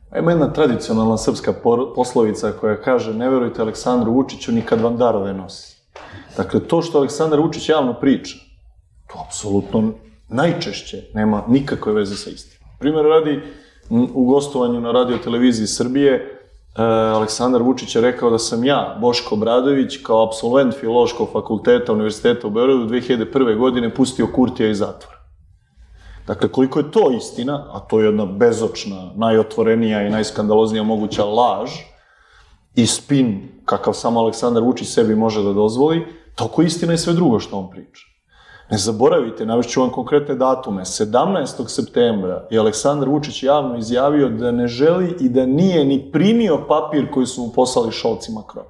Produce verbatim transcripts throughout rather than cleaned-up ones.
Ima jedna tradicionalna srpska poslovica koja kaže ne verujte Aleksandru Vučiću ni kad vam darove nosi. Dakle, to što Aleksandar Vučić javno priča, to apsolutno najčešće nema nikakve veze sa istinom. Primjer radi, u gostovanju na radio televiziji Srbije, Aleksandar Vučić je rekao da sam ja, Boško Obradović, kao apsolvent Filološkog fakulteta Univerziteta u Beogradu dve hiljade prve. godine pustio Kurtija iz zatvora. Dakle, koliko je to istina, a to je jedna bezočna, najotvorenija i najskandaloznija moguća laž i spin kakav samo Aleksandar Vučić sebi može da dozvoli, toliko istina je sve drugo što on priča. Ne zaboravite, navešću vam konkretne datume, sedamnaestog septembra je Aleksandar Vučić javno izjavio da ne želi i da nije ni primio papir koji su mu poslali Šolc i Makron.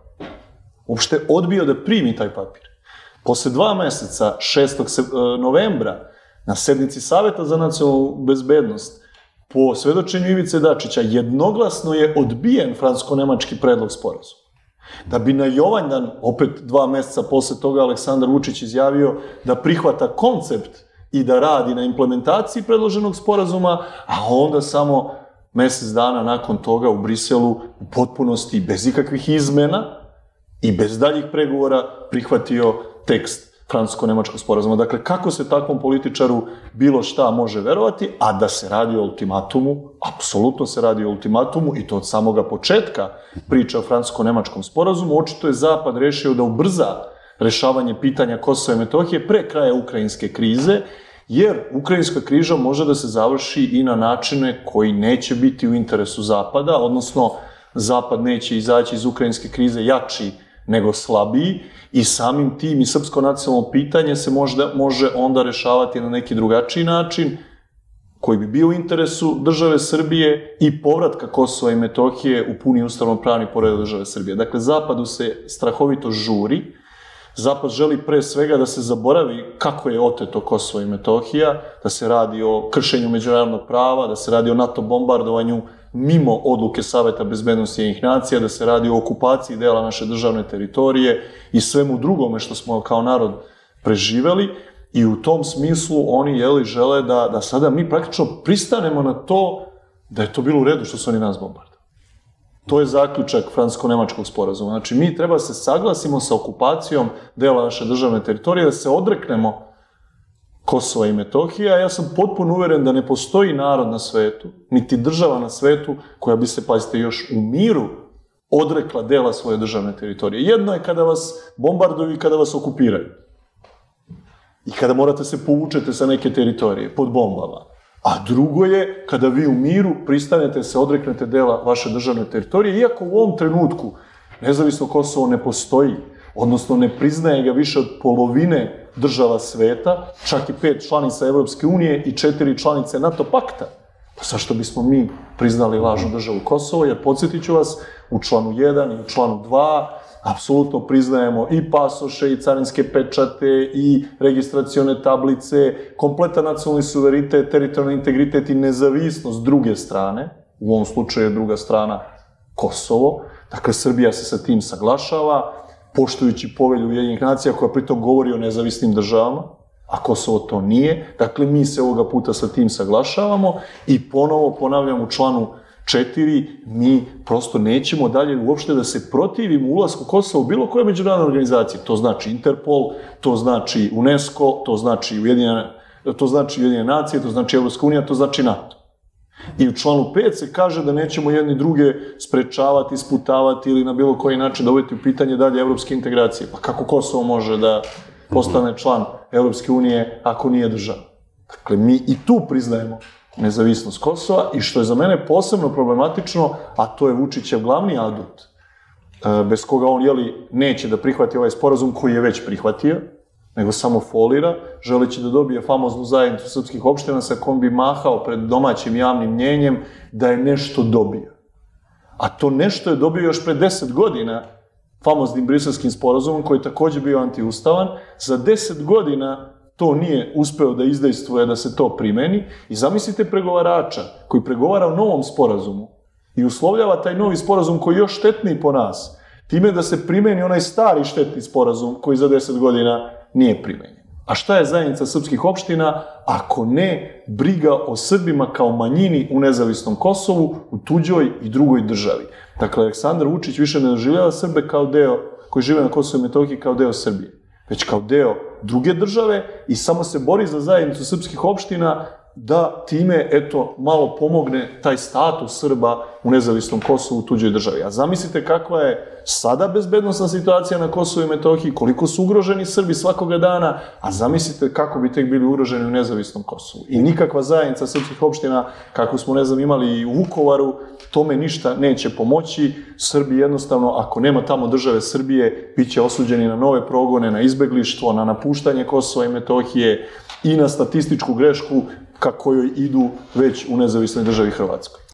Uopšte odbio da primi taj papir. Posle dva meseca, šestog novembra, na sednici Saveta za nacionalnu bezbednost, po svedočenju Ivice Dačića, jednoglasno je odbijen francusko-nemački predlog sporazuma. Da bi na Jovanjdan, opet dva meseca posle toga, Aleksandar Vučić izjavio da prihvata koncept i da radi na implementaciji predloženog sporazuma, a onda samo mesec dana nakon toga u Briselu u potpunosti, bez ikakvih izmena i bez daljih pregovora, prihvatio tekst francusko-nemačkog sporazuma. Dakle, kako se takvom političaru bilo šta može verovati, a da se radi o ultimatumu, apsolutno se radi o ultimatumu i to od samoga početka priča o francusko-nemačkom sporazumu, očito je Zapad rešio da ubrza rešavanje pitanja Kosova i Metohije pre kraja ukrajinske krize, jer ukrajinska križa može da se završi i na načine koji neće biti u interesu Zapada, odnosno Zapad neće izaći iz ukrajinske krize jači nego slabiji i samim tim i srpsko nacionalno pitanje se može onda rešavati na neki drugačiji način koji bi bio u interesu države Srbije i povratka Kosova i Metohije u puni ustavno-pravni poredak države Srbije. Dakle, Zapadu se strahovito žuri. Zapad želi pre svega da se zaboravi kako je oteto Kosovo i Metohija, da se radi o kršenju međunarodnog prava, da se radi o NATO bombardovanju mimo odluke Saveta bezbednosti Ujedinjenih nacija, da se radi o okupaciji dela naše državne teritorije i svemu drugome što smo kao narod preživeli i u tom smislu oni jeli žele da, da sada mi praktično pristanemo na to da je to bilo u redu što su oni nas bombardovali. To je zaključak francusko-nemačkog sporazuma. Znači, mi treba se saglasimo sa okupacijom dela naše državne teritorije, da se odreknemo Kosova i Metohija. Ja sam potpuno uveren da ne postoji narod na svetu, niti država na svetu, koja bi se, pazite, još u miru odrekla dela svoje državne teritorije. Jedno je kada vas bombarduju i kada vas okupiraju. I kada morate se povučete sa neke teritorije pod bombama. A drugo je kada vi u miru pristanete se odreknete dela vaše državne teritorije, iako u ovom trenutku nezavisno Kosovo ne postoji, odnosno ne priznaje ga više od polovine država sveta, čak i pet članica Evropske unije i četiri članice NATO pakta. Pa zašto bismo mi priznali lažnu državu Kosovo? Jer podsjetit ću vas, u članu jedan i u članu dva apsolutno priznajemo i pasoše, i carinske pečate, i registracione tablice, kompletan nacionalni suverenitet, teritorijalni integritet i nezavisnost druge strane, u ovom slučaju je druga strana Kosovo. Dakle, Srbija se sa tim saglašava, poštujući povelju Ujedinjenih nacija koja pritom govori o nezavisnim državama, a Kosovo to nije. Dakle, mi se ovoga puta sa tim saglašavamo i ponovo ponavljam u članu četiri, mi prosto nećemo dalje uopšte da se protivimo ulasku Kosova u bilo koje međunarodne organizacije. To znači Interpol, to znači UNESCO, to znači Ujedinjene, to znači Ujedinjene nacije, to znači Evropska unija, to znači NATO. I u članu pet se kaže da nećemo jedni druge sprečavati, sputavati ili na bilo koji način dovoditi u pitanje dalje evropske integracije. Pa kako Kosovo može da postane član Evropske unije ako nije država? Dakle, mi i tu priznajemo nezavisnost Kosova i što je za mene posebno problematično, a to je Vučićev glavni adut, bez koga on, jeli, neće da prihvati ovaj sporazum koji je već prihvatio, nego samo folira, želeći da dobije famoznu zajednicu srpskih opština sa kojom bi mahao pred domaćim javnim mnjenjem da je nešto dobio. A to nešto je dobio još pre deset godina famoznim briselskim sporazumom, koji je takođe bio antiustavan. Za deset godina to nije uspeo da izdejstvuje da se to primeni i zamislite pregovarača koji pregovara o novom sporazumu i uslovljava taj novi sporazum koji je još štetniji po nas, time da se primeni onaj stari štetni sporazum koji za deset godina nije primenjen. A šta je zajednica srpskih opština, ako ne briga o Srbima kao manjini u nezavisnom Kosovu, u tuđoj i drugoj državi? Dakle, Aleksandar Vučić više ne doživljava Srbe kao deo, koji žive na Kosovu i Metohiji, kao deo Srbije, već kao deo druge države i samo se bori za zajednicu srpskih opština da time, eto, malo pomogne taj status Srba u nezavisnom Kosovu u tuđoj državi. A zamislite kakva je sada bezbednosna situacija na Kosovu i Metohiji, koliko su ugroženi Srbi svakoga dana, a zamislite kako bi tek bili ugroženi u nezavisnom Kosovu. I nikakva zajednica srpskih opština, kako smo, ne znam, imali i u Vukovaru, tome ništa neće pomoći. Srbi jednostavno, ako nema tamo države Srbije, bit će osuđeni na nove progone, na izbeglištvo, na napuštanje Kosova i Metohije i na statističku grešku ka kojoj idu već u nezavisnoj državi Hrvatskoj.